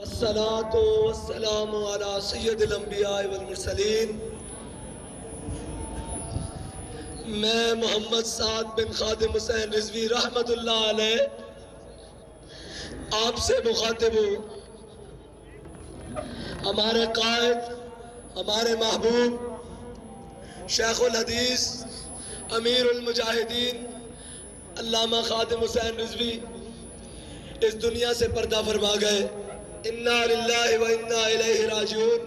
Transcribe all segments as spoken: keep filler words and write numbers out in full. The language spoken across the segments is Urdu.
الصلاة والسلام على سید الانبیاء والمرسلین۔ میں محمد سعد بن خادم حسین رضوی رحمت اللہ علیہ آپ سے مخاطب ہوں۔ ہمارے قائد، ہمارے محبوب شیخ الحدیث امیر المجاہدین علامہ خادم حسین رضوی اس دنیا سے پردہ فرما گئے۔ انا للہ و انا الیہ راجعون۔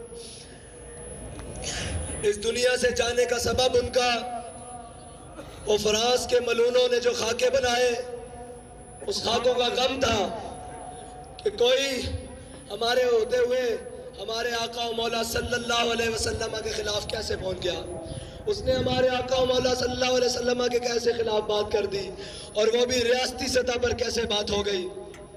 اس دنیا سے جانے کا سبب ان کا وہ فرانس کے ملونوں نے جو خاکے بنائے، اس خاکوں کا غم تھا کہ کوئی ہمارے ہوتے ہوئے ہمارے آقا و مولا صلی اللہ علیہ وسلم کے خلاف کیسے پہنچ گیا۔ اس نے ہمارے آقا و مولا صلی اللہ علیہ وسلم کے کیسے خلاف بات کر دی، اور وہ بھی ریاستی سطح پر کیسے بات ہو گئی۔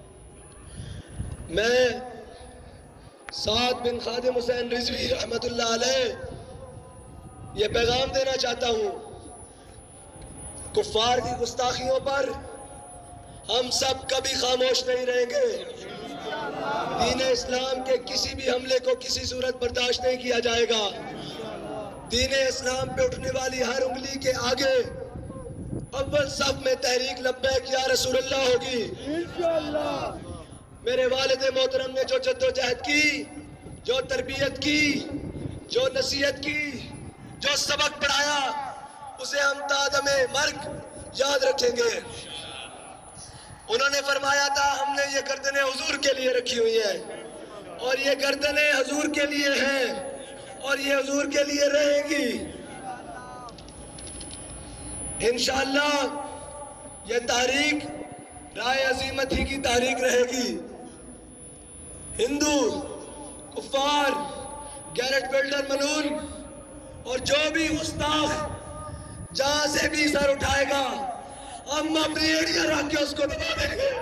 میں سعد بن خادم حسین رضوی رحمت اللہ علیہ یہ پیغام دینا چاہتا ہوں، کفار کی گستاخیوں پر ہم سب کبھی خاموش نہیں رہیں گے۔ دین اسلام کے کسی بھی حملے کو کسی صورت برداشت نہیں کیا جائے گا۔ دین اسلام پہ اٹھنے والی ہر انگلی کے آگے اول صف میں تحریک لبیک یا رسول اللہ ہوگی انشاءاللہ۔ میرے والد محترم نے جو جد و جہد کی، جو تربیت کی، جو نصیحت کی، جو سبق پڑھایا، اسے ہم تا دم مرگ یاد رکھیں گے۔ انہوں نے فرمایا تھا ہم نے یہ گردنیں حضور کے لیے رکھی ہوئی ہیں، اور یہ گردنیں حضور کے لیے ہیں، اور یہ حضور کے لیے رہے گی انشاءاللہ۔ یہ تحریک رائے عظیمت ہی کی تحریک رہے گی۔ ہندو، کفار، گیرٹ بلڈر ملون اور جو بھی گستاخ جہاں سے بھی سر اٹھائے گا، ہم اپنی ایڑیاں رکھ کے اس کو دبا دیں گے۔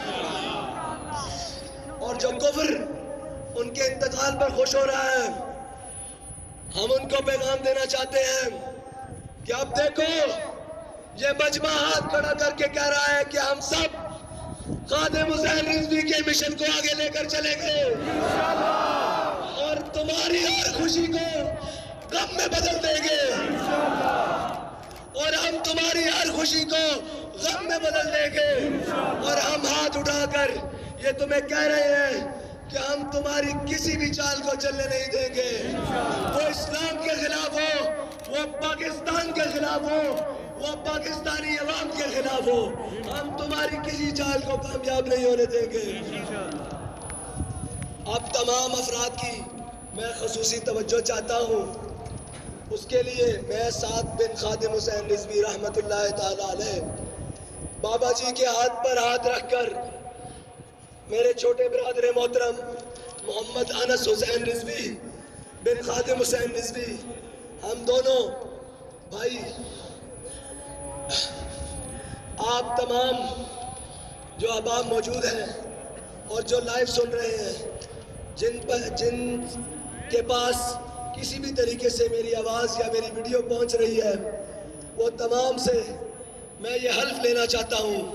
اور جو کفر ان کے انتقال پر خوش ہو رہا ہے، ہم ان کو پیغام دینا چاہتے ہیں کہ اب دیکھو یہ مجمع ہاتھ کھڑا کر کے کہہ رہا ہے کہ ہم سب خادم حسین رضوی کے مشن کو آگے لے کر چلیں گے، اور تمہاری ہر خوشی کو غم میں بدل دیں گے، اور ہم تمہاری ہر خوشی کو غم میں بدل دیں گے، اور ہم ہاتھ اٹھا کر یہ تمہیں کہہ رہے ہیں کہ ہم تمہاری کسی بھی چال کو چلنے نہیں دیں گے۔ وہ اسلام کے خلاف ہو، وہ پاکستان کے خلاف ہو، وہ پاکستانی عوام کے خلاف ہو، ہم تمہاری کسی چال کو کامیاب نہیں ہونے دیں گے۔ اب تمام افراد کی میں خصوصی توجہ چاہتا ہوں۔ اس کے لیے میں سعد بن خادم حسین رضوی رحمت اللہ تعالی علیہ بابا جی کے ہاتھ پر ہاتھ رکھ کر میرے چھوٹے برادر محترم محمد انس حسین رضوی بن خادم حسین رضوی، ہم دونوں بھائی، آپ تمام جو احباب موجود ہیں اور جو لائیو سن رہے ہیں، جن پر جن کے پاس کسی بھی طریقے سے میری آواز یا میری ویڈیو پہنچ رہی ہے، وہ تمام سے میں یہ حلف لینا چاہتا ہوں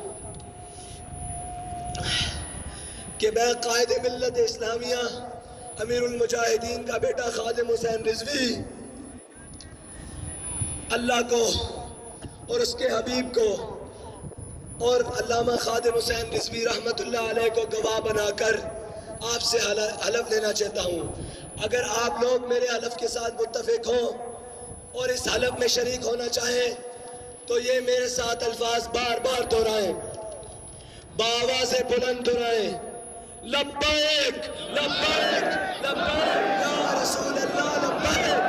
کہ میں قائد ملت اسلامیہ امیر المجاہدین کا بیٹا خادم حسین رضوی اللہ کو اور اس کے حبیب کو اور علامہ خادم حسین رضوی رحمت اللہ علیہ کو گواہ بنا کر آپ سے حلف لینا چاہتا ہوں۔ اگر آپ لوگ میرے حلف کے ساتھ متفق ہوں اور اس حلف میں شریک ہونا چاہیں تو یہ میرے ساتھ الفاظ بار بار دہرائیں، بآواز بلند دہرائیں، لبیک لبیک لبیک یا رسول اللہ لبیک۔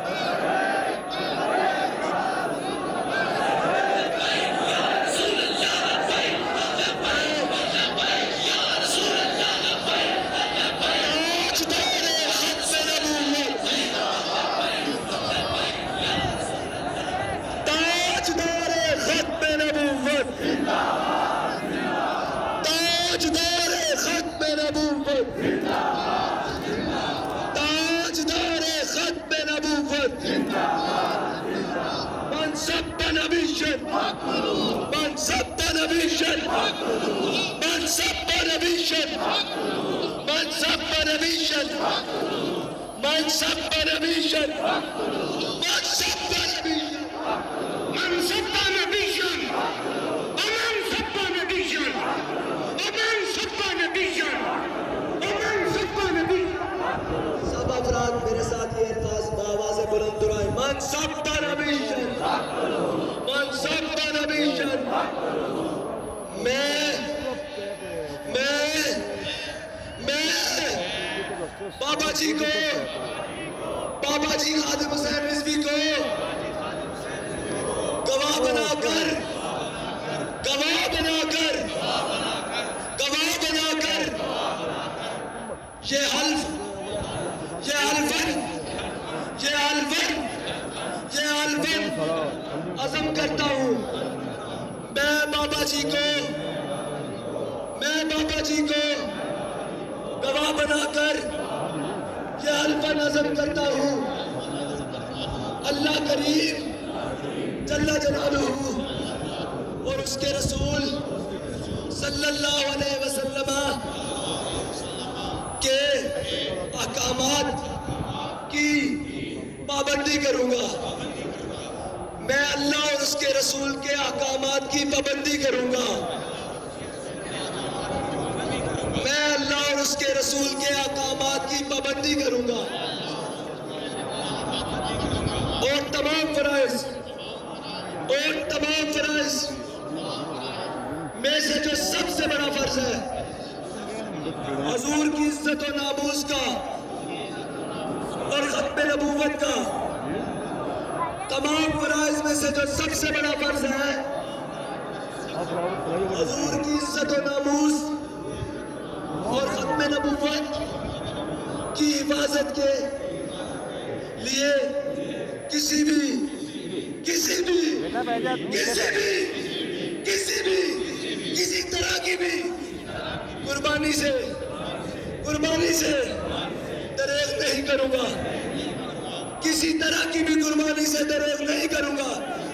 من سب نبیشن من سب نبیشن من نبيا من سب نبيا من سب نبيا من سب نبيا ومن سب نبيا ومن سب نبيا ومن سب نبيا. سب افراد میرے ساتھ یہ الفاظ بآواز بلند دہرائیں. من سب نبیًا من سب نبیًا. میں میں میں بابا جی کو بابا جی خادم حسین رضوی کو گواہ بنا کر گواہ بنا کر گواہ بنا کر یہ حلف یہ حلفن یہ حلفن یہ حلفن عزم کرتا ہوں. میں بابا جی کو میں بابا جی کو گواہ بنا کر یہ حلفن عزم کرتا ہوں. اللہ کریم جل جلالہ اور اس کے رسول صلی اللہ علیہ وسلم کے احکامات کی پابندی کروں گا. میں اللہ اور اس کے رسول کے احکامات کی پابندی کروں گا. میں اللہ اور اس کے رسول کے احکامات کی پابندی کروں گا. اور تمام فرائض اور تمام فرائض میں سے جو سب سے بڑا فرض ہے حضور کی عزت و ناموس کا اور ختم نبوت کا، تمام فرائض میں سے جو سب سے بڑا فرض ہے حضور کی عزت و ناموس اور ختم نبوت کی حفاظت کے لیے کسی بھی کسی بھی کسی بھی کسی بھی کسی طرح کی بھی قربانی سے قربانی سے دریغ نہیں کروں گا. کسی طرح کی بھی قربانی سے دریغ نہیں کروں گا.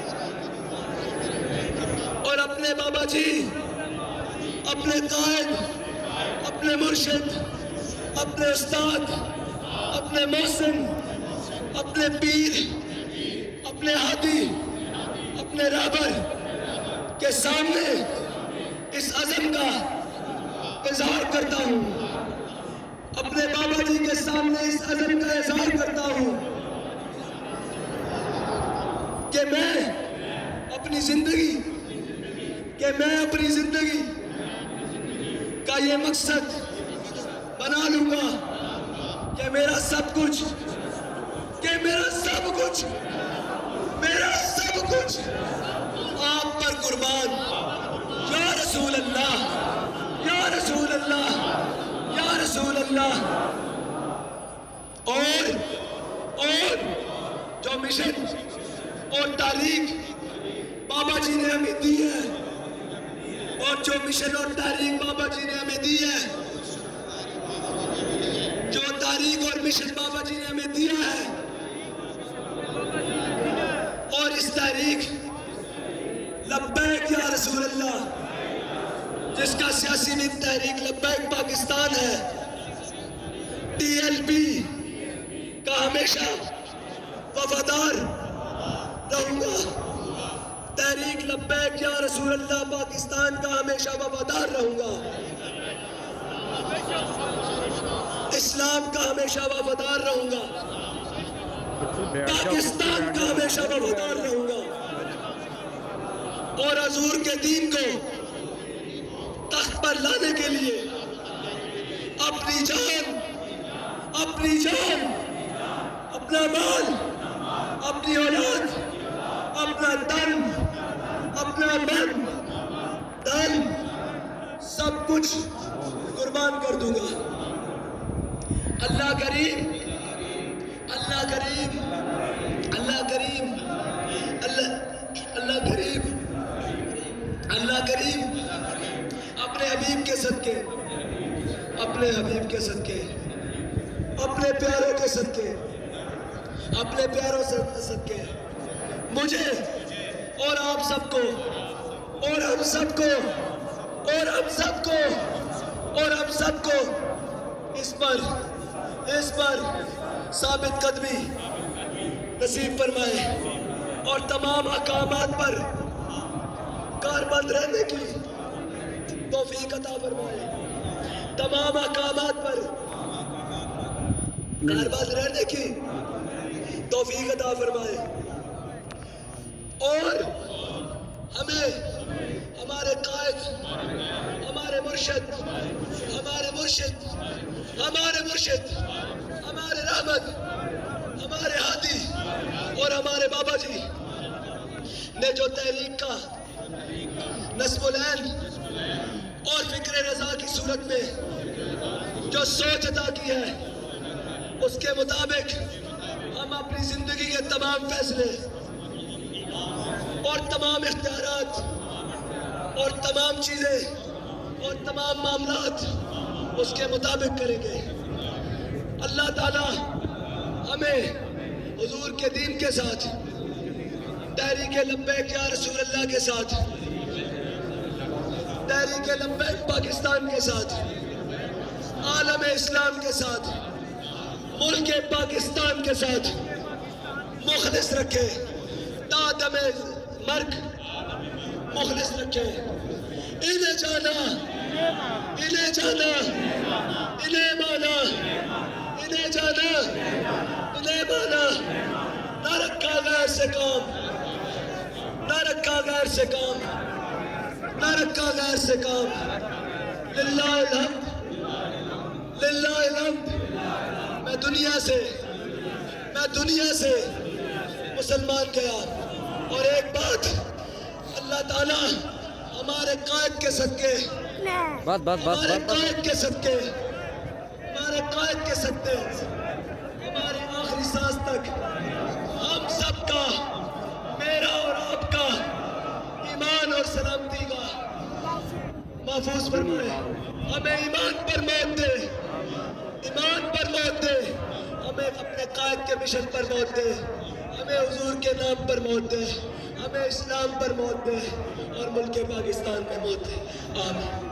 اور اپنے بابا جی، اپنے قائد، اپنے مرشد، اپنے استاد، اپنے محسن، اپنے پیر، اپنے ہادی، اپنے رہبر کے سامنے اس عزم کا اظہار کرتا ہوں. اپنے بابا جی کے سامنے اس عزم کا اظہار کرتا ہوں کہ میں اپنی زندگی کہ میں اپنی زندگی کا یہ مقصد بنا لوں گا کہ میرا سب کچھ کہ میرا سب کچھ میرا سب کچھ آپ پر قربان. یا رسول اللہ یا رسول اللہ یا رسول اللہ. اور اور جو مشن اور تاریخ بابا جی نے ہمیں دی ہے اور جو مشن اور تاریخ بابا جی نے ہمیں دی ہے جو تاریخ اور مشن بابا جی نے ہمیں دیا ہے، اور اس تاریخ لبیک یا رسول اللہ جس کا سیاسی بھی تحریک لبیک پاکستان ہے، ٹی ایل پی کا ہمیشہ وفادار رہوں گا. تحریک لبیک یا رسول اللہ پاکستان کا ہمیشہ وفادار رہوں گا. اسلام کا ہمیشہ وفادار رہوں گا. پاکستان کا ہمیشہ وفادار رہوں گا. اور حضور کے دین کو تخت پر لانے کے لیے اپنی جان اپنی جان اپنا مال، اپنی اولاد، اپنا تن، اپنا من، دل، سب کچھ قربان کر دوں گا. اللہ کریم اللہ کریم اللہ کریم اللہ اللہ کریم اللہ کریم اپنے حبیب کے صدقے اپنے حبیب کے صدقے اپنے پیاروں کے صدقے اپنے پیاروں سے صدقے مجھے اور آپ سب کو اور ہم سب کو اور ہم سب کو اور ہم سب کو اس پر اس پر ثابت قدمی نصیب فرمائے اور تمام احکامات پر کاربند رہنے کی توفیق عطا فرمائے، تمام احکامات پر کاربند رہنے کی توفیق عطا فرمائے، اور ہمیں ہمارے قائد، ہمارے مرشد ہمارے مرشد ہمارے مرشد ہمارے رحمت، ہمارے ہادی اور ہمارے بابا جی نے جو تحریک کا نصب العین اور فکر رضا کی صورت میں جو سوچ عطا کی ہے، اس کے مطابق ہم اپنی زندگی کے تمام فیصلے اور تمام اختیارات اور تمام چیزیں اور تمام معاملات اس کے مطابق کریں گے۔ اللہ تعالیٰ ہمیں حضور کے دین کے ساتھ، تحریک لبیک یا رسول اللہ کے ساتھ، تحریک لبیک پاکستان کے ساتھ، عالم اسلام کے ساتھ، ملک پاکستان کے ساتھ مخلص رکھے، تا دم مرگ مخلص رکھے۔ انہیں جانا، انہیں جانا، انہیں مانا، انہیں جانا، انہیں مانا، نہ رکھا غیر سے کام، نہ رکھا غیر سے کام، نہ رکھا غیر سے کام۔ للہ الحمد، للہ الحمد۔ میں دنیا سے میں دنیا سے مسلمان گیا، اور ایک بات، اللہ تعالیٰ ہمارے قائد کے صدقے، بات بات بات ہمارے بات قائد کے صدقے، ہمارے قائد کے صدقے، ہماری آخری سانس تک ہم سب کا، میرا اور آپ کا ایمان اور سلامتی کا محفوظ فرمائے۔ ہمیں ایمان پر موت دے، ایمان پر موت دے، ہمیں اپنے قائد کے مشن پر موت دے، ہمیں حضور کے نام پر موت دے، ہمیں اسلام پر موت دے، اور ملک پاکستان میں موت دے۔ آمین۔